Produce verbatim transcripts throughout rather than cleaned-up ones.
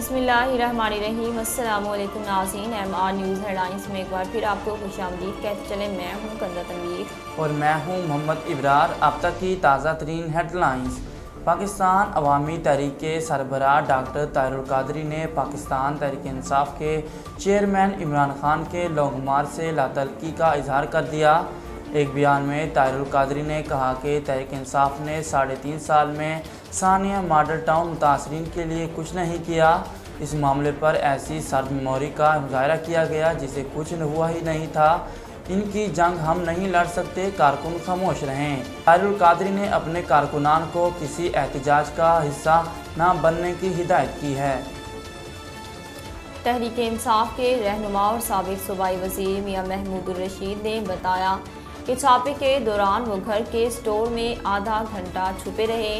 बिस्मिल्लाहिर्रहमानिर्रहीम। अस्सलाम वालेकुम नाज़रीन, एम आर न्यूज़ हेडलाइंस में एक बार फिर आपको खुशामदीद कहते चले। मैं हूं कंज़ा तनवीर और मैं हूं मोहम्मद इब्रार। अब तक की ताज़ा तरीन हेडलाइंस। पाकिस्तान अवामी तहरीक के सरबराह डॉक्टर ताहिरुल कादरी ने पाकिस्तान तहरीक इंसाफ के चेयरमैन इमरान खान के लॉन्ग मार्च से लातल्लुकी का इजहार कर दिया। एक बयान में ताहिरुल कादरी ने कहा कि तहरीक इंसाफ ने साढ़े तीन साल में सानिया मॉडल टाउन मुतासरीन के लिए कुछ नहीं किया। इस मामले पर ऐसी सर्द मेमोरी का मुजाहरा किया गया जिसे कुछ हुआ ही नहीं था। इनकी जंग हम नहीं लड़ सकते, कारकुन खामोश रहें। ताहिरुल कादरी ने अपने कारकुनान को किसी एहतजाज का हिस्सा न बनने की हिदायत की है। तहरीक इंसाफ के रहनुमा और साबिक सूबाई वज़ीर मियां महमूदुर रशीद ने बताया कि छापे के दौरान वो घर के स्टोर में आधा घंटा छुपे रहे।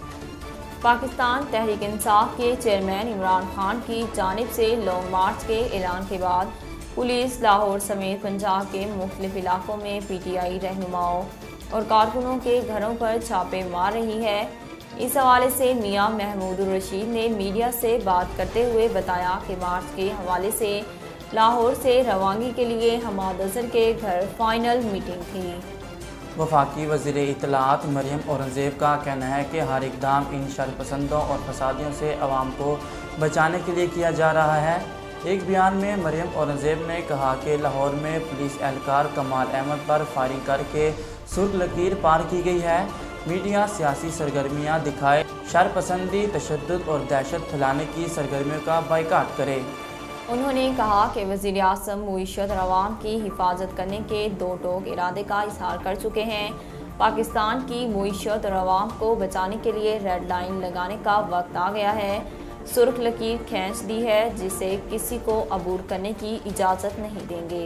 पाकिस्तान तहरीक इंसाफ के चेयरमैन इमरान खान की जानिब से लॉन्ग मार्च के ऐलान के बाद पुलिस लाहौर समेत पंजाब के मुख्तलिफ इलाकों में पी टी आई रहनुमाओं और कारकुनों के घरों पर छापे मार रही है। इस हवाले से मियां महमूदुर रशीद ने मीडिया से बात करते हुए बताया कि मार्च के हवाले से लाहौर से रवानगी के लिए हमाद अजहर के घर फाइनल मीटिंग थी। वफाकी वज़ीर इत्तलाआत मरियम औरंगज़ेब का कहना है कि हर इकदाम इन शरपसंदों और फसादियों से आवाम को बचाने के लिए किया जा रहा है। एक बयान में मरियम औरंगज़ेब ने कहा कि लाहौर में पुलिस एहलकार कमाल अहमद पर फायरिंग करके सुर्ख लकीर पार की गई है। मीडिया सियासी सरगर्मियाँ दिखाए, शरपसंदी, तशद्दुद और दहशत फैलाने की सरगर्मियों का बाइकाट करे। उन्होंने कहा कि वज़ीर आज़म मुईशत और अवाम की हिफाजत करने के दो टोक इरादे का इजहार कर चुके हैं। पाकिस्तान की मुईशत और अवाम को बचाने के लिए रेड लाइन लगाने का वक्त आ गया है। सुर्ख लकीर खींच दी है जिसे किसी को अबूर करने की इजाज़त नहीं देंगे।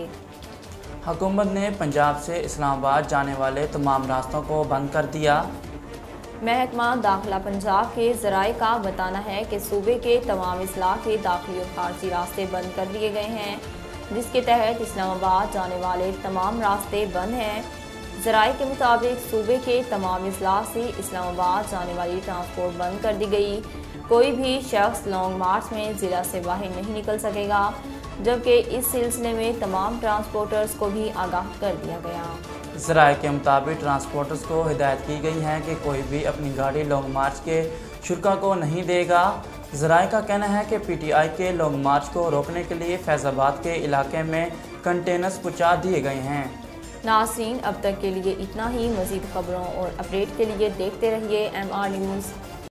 हुकूमत ने पंजाब से इस्लामाबाद जाने वाले तमाम रास्तों को बंद कर दिया। महकमा दाखिला पंजाब के ज़राए का बताना है कि सूबे के तमाम अजला के दाखिली और खारजी रास्ते बंद कर दिए गए हैं, जिसके तहत इस्लामाबाद जाने वाले तमाम रास्ते बंद हैं। ज़राए के मुताबिक सूबे के तमाम अजला से इस्लामाबाद जाने वाली ट्रांसपोर्ट बंद कर दी गई। कोई भी शख्स लॉन्ग मार्च में ज़िला से बाहर नहीं निकल सकेगा, जबकि इस सिलसिले में तमाम ट्रांसपोर्टर्स को भी आगाह कर दिया गया। ज़राए के मुताबिक ट्रांसपोर्टर्स को हिदायत की गई है कि कोई भी अपनी गाड़ी लॉन्ग मार्च के शुरा को नहीं देगा। ज़राए का कहना है कि पी टी आई के लॉन्ग मार्च को रोकने के लिए फैज़ाबाद के इलाके में कंटेनर्स पहुँचा दिए गए हैं। नाज़रीन, अब तक के लिए इतना ही। मज़ीद खबरों और अपडेट के लिए देखते रहिए एम आर न्यूज़।